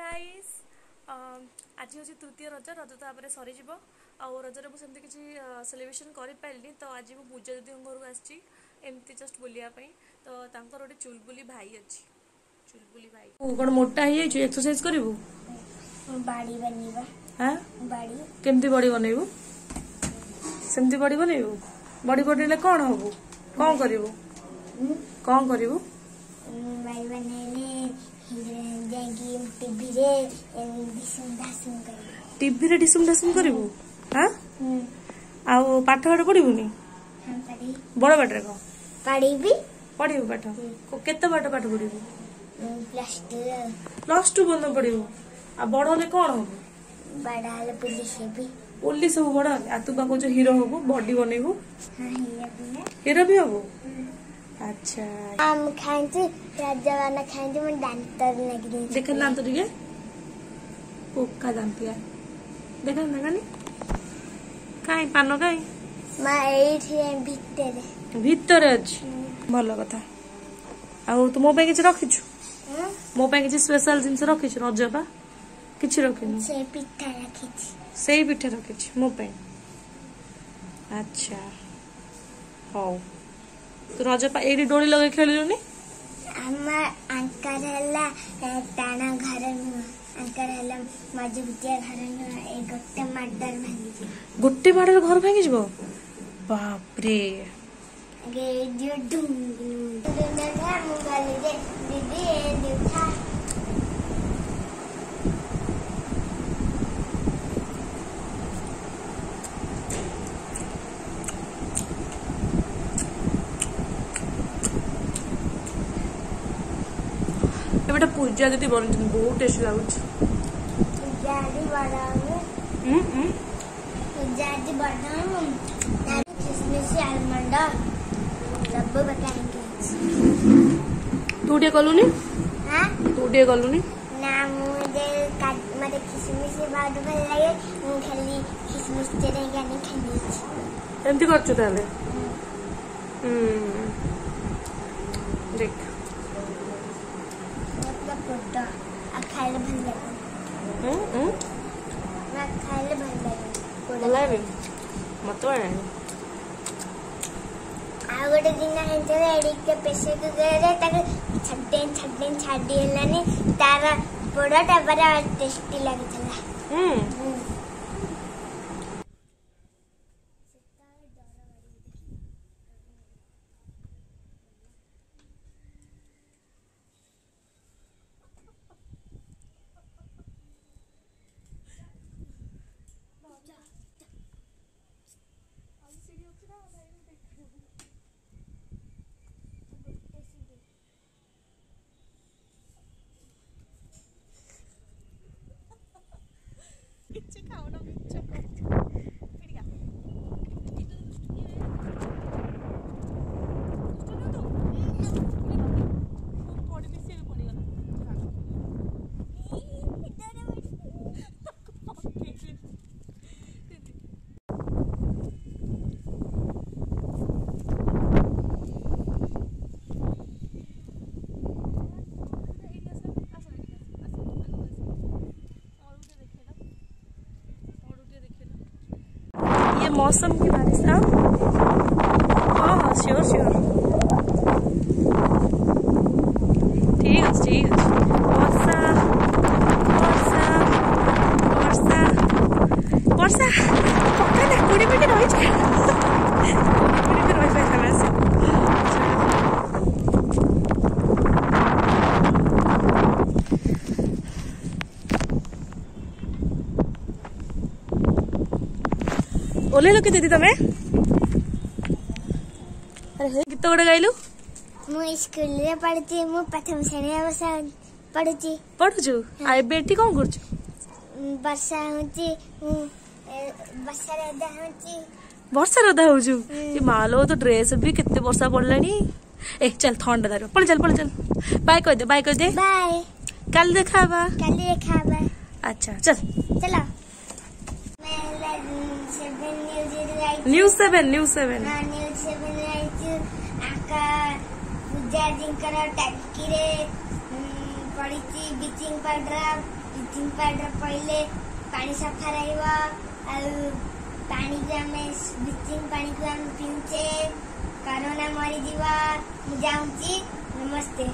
Guys आज हूँ तृतीय रज रज तापर सरी रजरे मुझे किसी सेलिब्रेशन कर पारि तो आज मुझे पूजा दीदी घर को आमती जस्ट बुलायापी तो गोटे चुलबुली भाई अच्छी चुलबुली भाई कौन मोटा ही एक्सरसाइज करू केमती बॉडी बनइबू सेमती बॉडी बनइबू बॉडी बनइले कौन हबू कौन करू कौन करू टीवी रे डिसुम डासुम करू हाँ आउ पाठ पाठ पढ़ुनी बड़ बाटर कौन पढ़ू पाठ केते पाठ पाठ पढ़ू +2 बंद पढ़ू आ बड़ हेले कौन हम पुलिस हबू बड़ आ तू कह हीरो हबू बॉडी बनइबू हीरो भी हबू अच्छा आम खांची राजवाना खांची मन दांत लगी देख दांत टिके पोका दांतिया देख देखानी काई पान काई मा एठी भीतर भीतर अछि भल कथा आ तू मो पे किछ रखिछु मो पे किछ स्पेशल जिंस रखिछु रज पा किछ रखिनु से पिठा रखिछि सेई पिठा रखिछु मो पे अच्छा हो तू रज पा एडी डोली लगे खेलिलुनी अम्मा अंकर हला ताना घर नु अंकर हला मजबूतिया घर नु ए गोटे माडर भांगी गोटे माडर घर भांगी जबो बाप रे गे जो डुम ना मु गाली दे दीदी ए देखा एबेटा पूजा दीदी बनती बहुत टेस्ट लागुच पूजा दी बडाऊ पूजा दी बडाऊ किसमिस आलमंड सब बताएंगे तू टे कलुनी हां तू टे कलुनी ना मुझे मते किसमिस बाद भल लगे मु खाली किसमिस तेरे गाने खाली एमती करछु ताले देख खाइले भल लगे मैं खाइले भल लगे मत आ गोटे दिन हेंचे एडिक के पैसे को गरे तक छड्डे छाडी हलानी तारा बड़ाटा बड़ा टेस्टी लागथला मौसम की बारिश हाँ हाँ श्योर श्योर ठीक अच्छे वर्षा वर्षा वर्षा वर्षा पक्का ना 20 मिनट रही ओले लोके दीदी तमे अरे गीत गोटे गाइलु मु स्कूल रे पढ़ती मु प्रथम श्रेणी पढ़ुची पढ़ुछु आ एबे एठी कोन करछु वर्षा होची वर्षा रदा होजु ये मालो तो ड्रेस भी कितने वर्षा पड़लानी ए चल ठंडा दारो पड़ चल बाय कह दे बाय कल देखाबा अच्छा चल चलो न्यूज़ 7 आका पूजा दिन कर टंकी रे पड़ी ब्लीचिंग पाउडर पहले पानी सफा पानी को आम ब्लीचिंग पानी को आम पीछे कोरोना मरीज जाऊँगी। नमस्ते।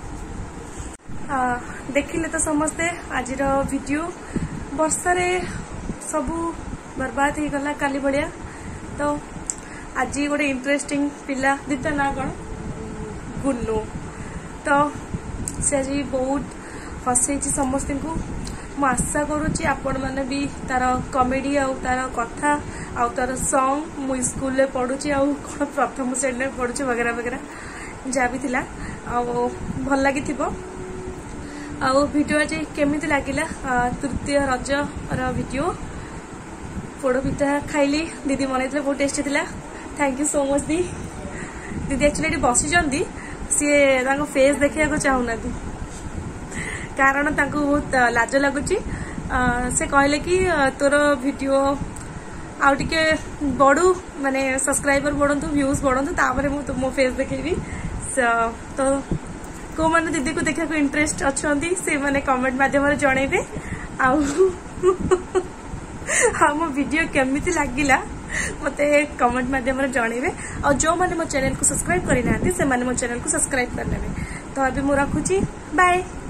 देखिले तो समस्ते आज वीडियो वर्षारे सबू बर्बाद हो गला काली भाया। तो आज गोटे इंटरेस्टिंग पिला दीता ना कौन गुनु। तो से आज बहुत हसई समस्त को मु आशा करुच्ची आपण मैंने भी तार कॉमेडी आउ तार कथा आउ तार सॉन्ग मु स्कूल रे पढ़ुची आउ कौन प्रथम श्रेणी में पढ़ुची वगैरह वगैरह जहाँ भी थिला आउ भल लगी आउ वीडियो आज केमिति लागिला तृतीय रज वीडियो पोड़ पिठा खाइली दीदी बनई बहुत टेस्टी थिला। थैंक यू सो मच दीदी एक्चुअली बसी सी फेस देखा चाहूना कारण बहुत लाज लगुच से कहले कि तोर वीडियो आउ टिके बढ़ू माने सब्सक्राइबर बढ़ंतु व्यूज बढ़ंतु तापर मो फेस देखेबी। तो को मैंने दीदी को देखा इंटरेस्ट अच्छा से मैंने कमेंट माध्यम जनइबे आउ मो वीडियो केमिति लागिला मते कमेंट माध्यम जनइबे और जो मैंने मो चैनल को सब्सक्राइब करना से मैंने मो चैनल को सब्सक्राइब कर लेबे। तो अभी मु रखुची बाय।